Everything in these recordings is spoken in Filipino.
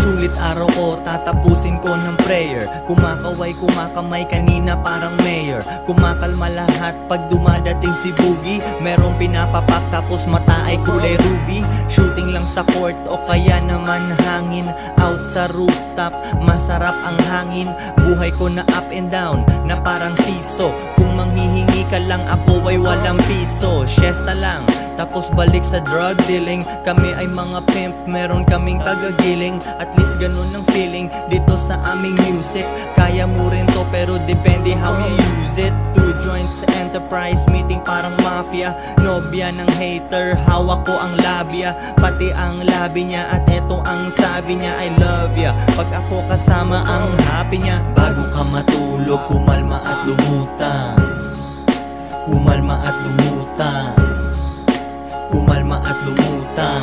Sulit araw ko, tatapusin ko ng prayer. Kumakaway, kumakamay kanina parang mayor. Kumakalma lahat pag dumadating si Boogie. Merong pinapapak tapos mata ay kulay ruby. Shooting lang sa court o kaya naman hangin. Out sa rooftop, masarap ang hangin. Buhay ko na up and down, na parang siso. Kung manghihingi ka lang ako ay walang piso. Siesta lang, tapos balik sa drug dealing. Kami ay mga pimp, meron kaming kagagiling. At least ganun ang feeling dito sa aming music. Kaya mo rin to pero depende how you use it. 2 joints sa enterprise, meeting parang mafia. Nobya ng hater, hawak ko ang labia. Pati ang labi niya at eto ang sabi niya, I love ya. Pag ako kasama ang happy niya. Bago ka matulog, kumalma at lumutang. Kumalma at lumutang. Kumalma at lumutang.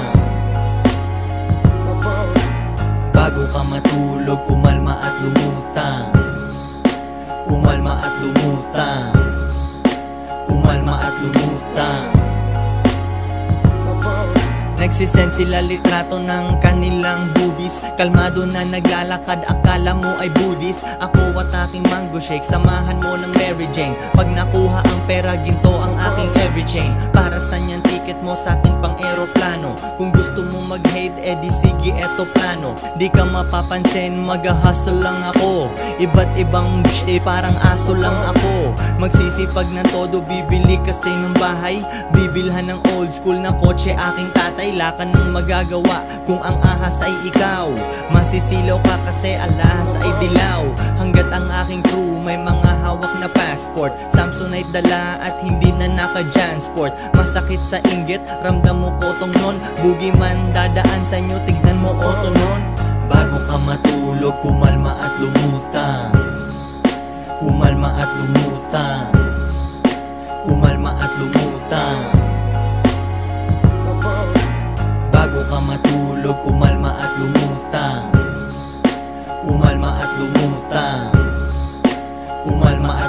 Bago ka matulog, kumalma at lumutang. Kumalma at lumutang. Kumalma at lumutang. Nagsisend sila litrato ng kanilang boobies. Kalmado na naglalakad, akala mo ay Buddhist. Ako at aking mango shake, samahan mo ng Mary Jane. Pag nakuha ang pera, ginto ang aking every chain. Para saan yan ticket mo sa ating pang aeroplano? Kung gusto mo mag-hate, edi sige eto plano. Di ka mapapansin, mag-hustle lang ako. Iba't ibang bitch, parang aso lang ako. Magsisipag ng todo, bibili kasi ng bahay. Bibilhan ng old school na kotse aking tatay. Lakan ng magagawa kung ang ahas ay ikaw. Masisilaw ka kasi alahas ay dilaw. Hanggat ang aking crew may mga hawak na passport. Samsonite dala at hindi na naka-jansport. Masakit sa inggit, ramdam mo kotong nun. Bugi man dadaan sa inyo, tignan mo oto nun. Bago ka matulog, kumalma at lumutang. Kumalma at lumutang. Kumalma at lumutang. Bago ka matulog, kumalma at lumutang. Kumalma at lumutang. Kumalma at